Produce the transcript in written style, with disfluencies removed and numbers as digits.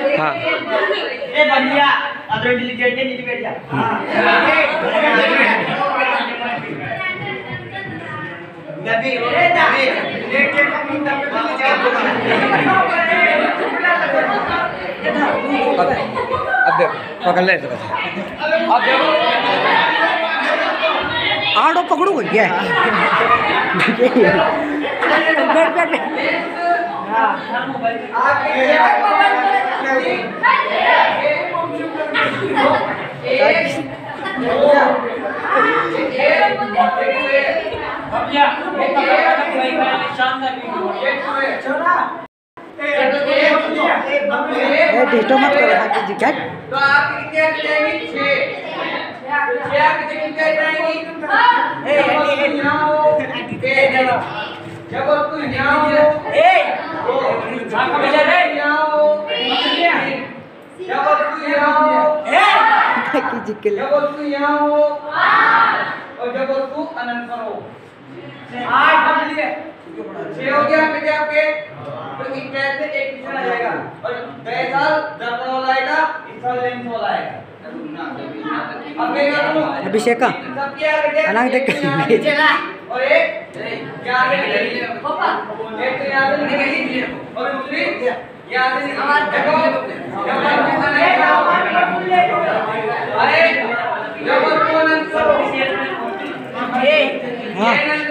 हाँ ए बढ़िया other delete नीचे बैठ जा हां नबी ए नबी लेके कम अब देखो पकड़ ले तो अब देखो आड़ो पकड़ो हो गया बैठ बैठ डिस्टर्ब मत करो बाकी जी क्या तो आप कितने जाएंगे 6 कितने जाएंगी जब तू यहां ए आप मिले रे जब तू यहां ए की जी के जब तू यहां हो और जब तू अनंत करो 8 हम लिए 6 हो गया बेटे आपके तो इस तरह से एक क्वेश्चन आ जाएगा और बैसाल जर्नल वाला आएगा इस साल लेंस वाला आएगा अभिषेक का अलग देख और एक याद है पापा एक तो याद है और दूसरी याद है अरे जब कौन करो ये